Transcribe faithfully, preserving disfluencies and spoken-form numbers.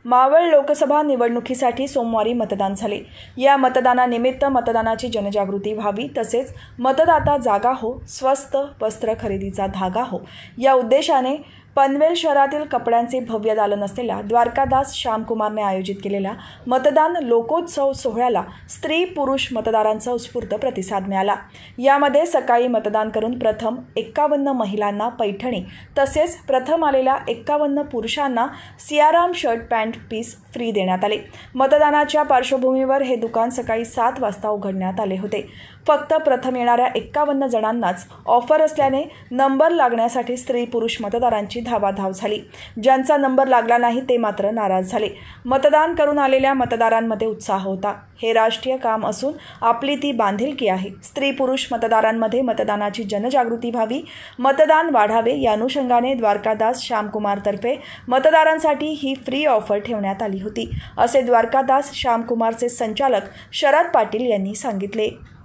मावळ लोकसभा निवडणुकीसाठी सोमवारी मतदान झाले। या मतदानानिमित्त मतदानाची जनजागृती व्हावी तसेच मतदाता जागा हो, स्वस्त वस्त्र खरेदीचा धागा हो या उद्देशाने पनवेल शहरातील कपड्यांचे भव्य दालन असलेल्या द्वारकादास श्यामकुमारने आयोजित केलेल्या मतदान लोकोत्सव सोहळ्याला स्त्री पुरुष मतदारांचा उत्स्फूर्त प्रतिसाद मिळाला। यामध्ये सकाळी मतदान करून प्रथम एक्कावन्न महिलांना पैठणी तसेच प्रथम आलेल्या एक्कावन्न पुरुषांना Siyaram shirt pant piece free देण्यात आले। मतदानाच्या पार्श्वभूमीवर हे दुकान सकाळी सात वाजता उघडण्यात आले होते। फक्त प्रथम येणाऱ्या एक्कावन्न जणांनाच ऑफर असल्याने नंबर लागण्यासाठी स्त्री पुरुष मतदारांची धावाधाव झाली। ज्यांचा नंबर लागला नाही ते मात्र नाराज झाले। मतदान करून आलेल्या मतदारांमध्ये उत्साह होता। हे राष्ट्रीय काम असून आपली ती बांधिलकी आहे। स्त्री पुरुष मतदारांमध्ये मतदानाची जनजागृती व्हावी, मतदान वाढावे या अनुषंगाने द्वारकादास श्यामकुमारतर्फे मतदारांसाठी ही फ्री ऑफर ठेवण्यात आली होती, असे द्वारकादास श्यामकुमारचे संचालक शरद पाटील यांनी सांगितले।